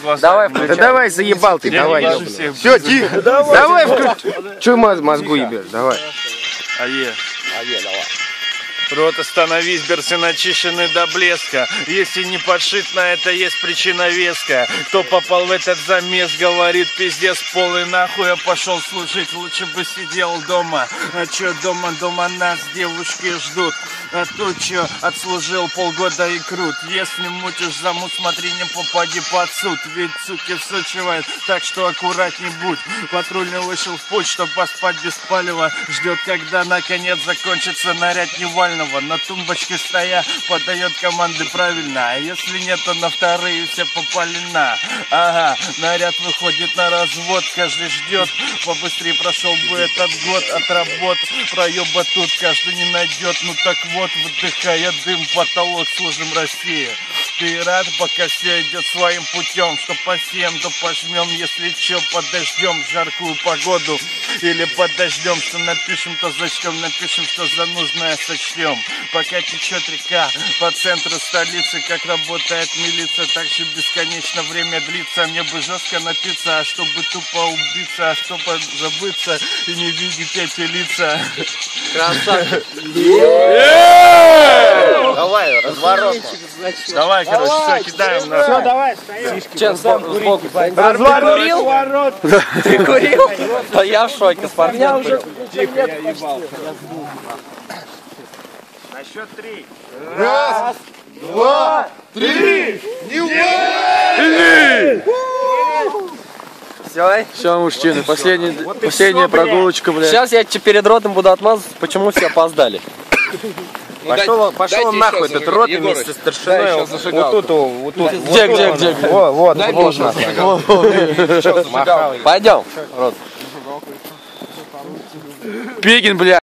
глаза. Давай, да давай, заебал ты, давай. Все, тихо. Давай, че мозгу ебешь, давай. Ае, давай. Рот, остановись, берцы начищены до блеска. Если не подшит на это, есть причина веская. Кто попал в этот замес, говорит, пиздец полый нахуй. Я пошел служить, лучше бы сидел дома. А чё дома нас девушки ждут. А тут чё, отслужил полгода и крут. Если мутишь замут, смотри, не попади под суд. Ведь суки всучивает, так что аккуратней будь. Патрульный вышел в путь, чтоб поспать без палева. Ждет, когда наконец закончится наряд Невального. На тумбочке стоя подает команды правильно. А если нет, то на вторые все попали на. Ага, наряд выходит на развод. Каждый ждет, побыстрее прошел бы этот год от работ. Проеба тут каждый не найдет. Ну так вот, выдыхая дым, потолок служим России. Ты рад, пока все идет своим путем. Что посеем, то пожмем. Если че, подождем жаркую погоду. Или подождем, что напишем, то зачтем. Напишем, что за нужное сочтем. Пока течет река по центру столицы. Как работает милиция, так же бесконечно время длится. Мне бы жестко напиться, а чтобы тупо убиться. А чтобы забыться и не видеть эти лица. Красавчик. Давай, разворот. Давай, короче, все, кидаем на. Все, давай, встаем. Чем сбоку? Разворот. Ты курил? Да я в шоке, спортсмен. Тихо, я ебал. На счет 3. Раз, два, три! Все, мужчины, последняя прогулочка, блядь. Сейчас я перед ротом буду отмазываться, почему все опоздали. Пошел нахуй этот рот вместе с старшиной. Вот тут. Где? Вот. Пойдем. Пегин, блядь.